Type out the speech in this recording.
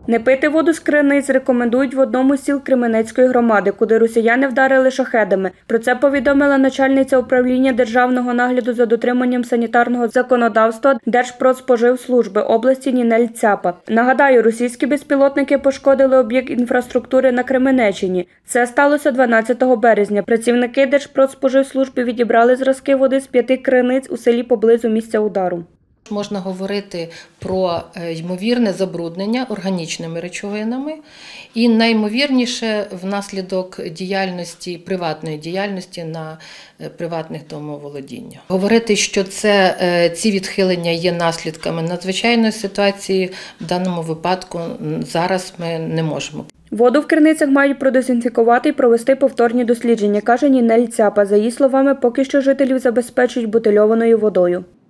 Не пити воду з криниць рекомендують в одному з сіл Кременецької громади, куди росіяни вдарили шахедами. Про це повідомила начальниця управління Державного нагляду за дотриманням санітарного законодавства Держпродспоживслужби області Нінель Цяпа. Нагадаю, російські безпілотники пошкодили об'єкт інфраструктури на Кременеччині. Це сталося 12 березня. Працівники Держпродспоживслужби відібрали зразки води з 5 криниць у селі поблизу місця удару. Можна говорити про ймовірне забруднення органічними речовинами і найімовірніше внаслідок приватної діяльності на приватних домоволодіннях. Говорити, що ці відхилення є наслідками надзвичайної ситуації, в даному випадку зараз ми не можемо. Воду в криницях мають продезінфікувати і провести повторні дослідження, каже Нінель Цяпа. За її словами, поки що жителів забезпечують бутильованою водою.